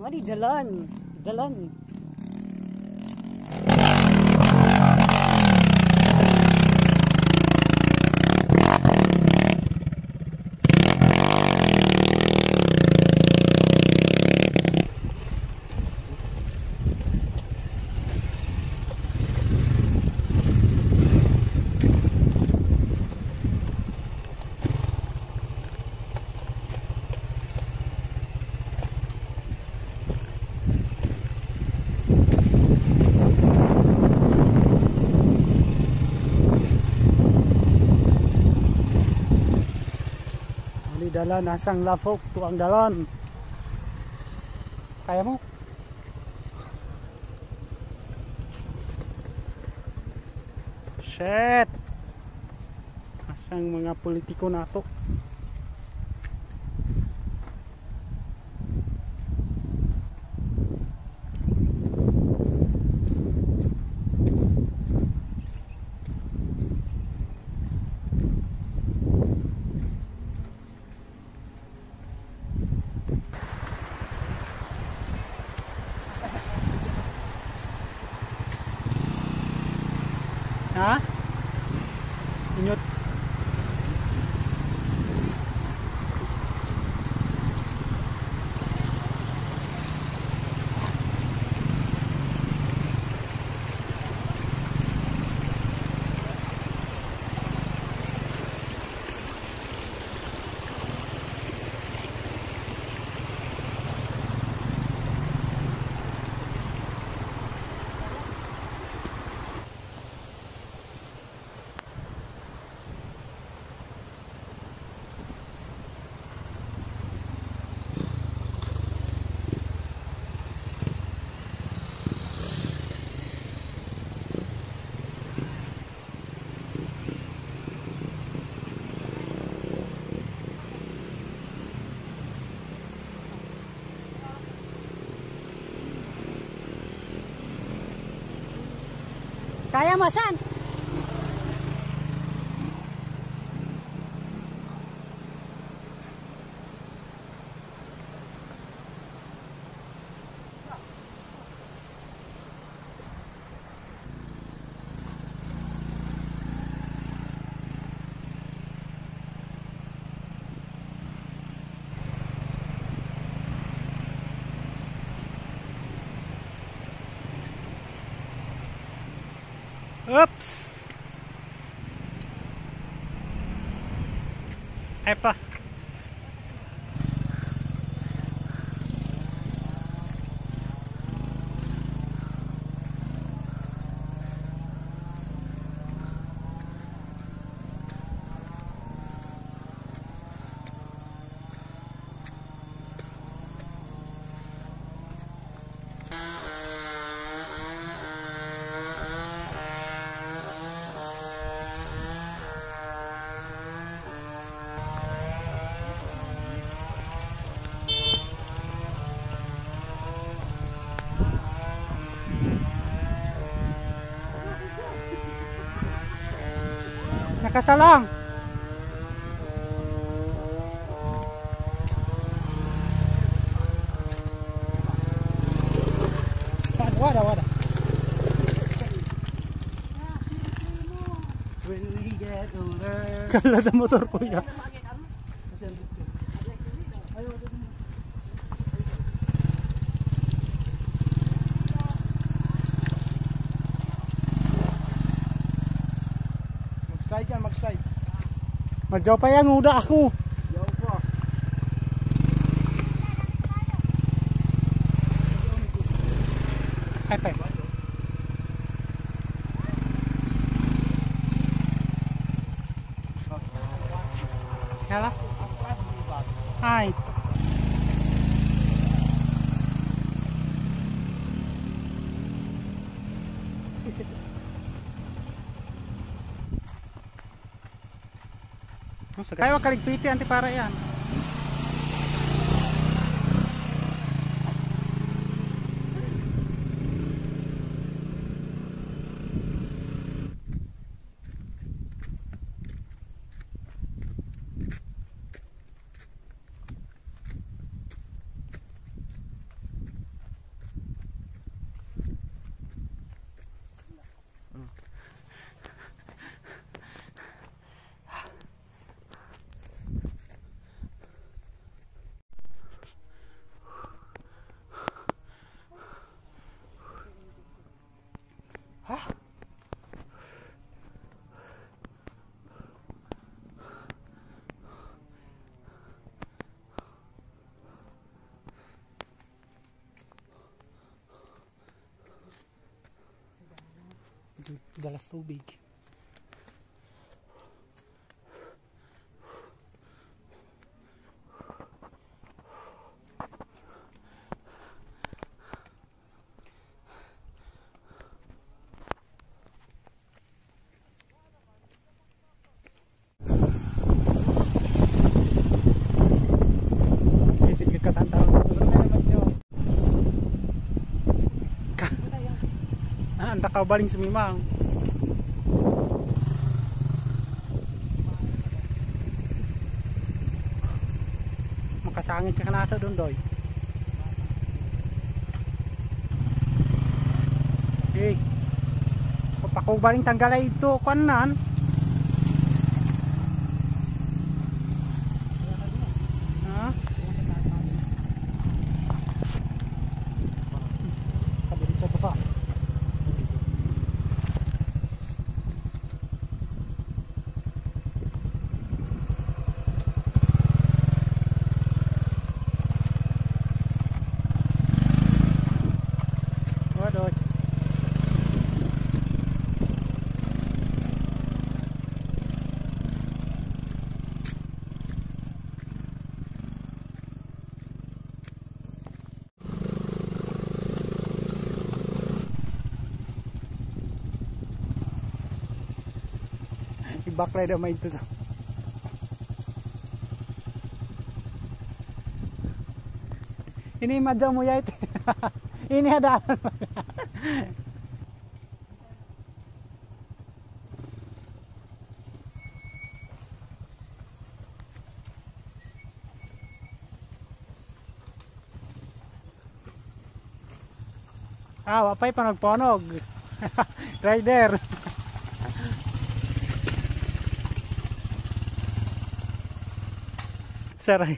Mali jalan. Jalan. Dalan asang lafok tuang dalan. Kaya mo? Shit. Asang mga politiko nato. Ha? Inyot. Kaya mo, San? Oops. Apa? Nakasalang. Wada. When we get older. Kala na motor ko ya. Mag-slide. Madyaw pa yan, uda ako. Yaw pa. Ay pa. Kala? Ay. Kaya wag kaligpiti anti para yan. Dalas tubig. Anda kau baling semimang. Makasangit ka kanata doon doy. Eh, kapag baling tanggalay ito, kanan. Ha? Kabili sa baba. Baklay na may ito. Ini madya mo ya ito. Ini ada. Wapay pa nagponog. Rider. Saray.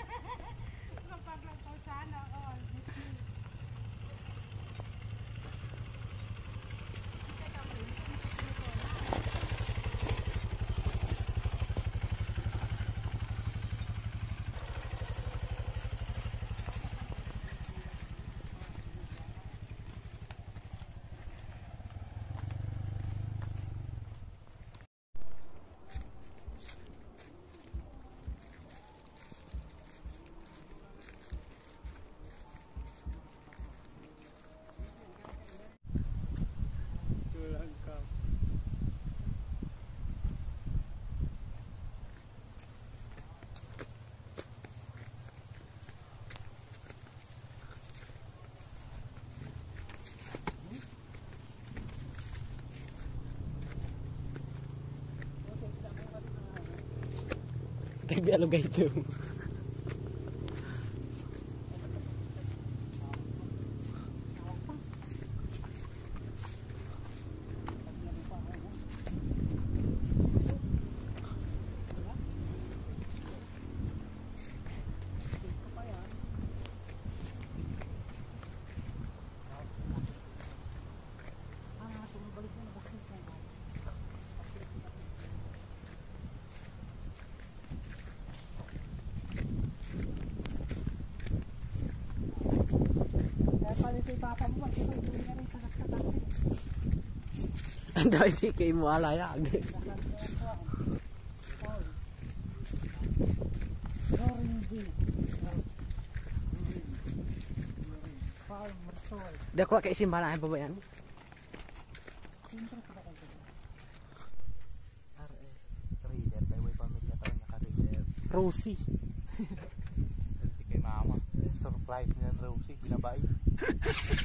Tabi alligator. Anda si kay mo alayag. Dako kay simbahan pa ba yan? Rosie. Kay mama. Surprise niyan Rosie, binabay.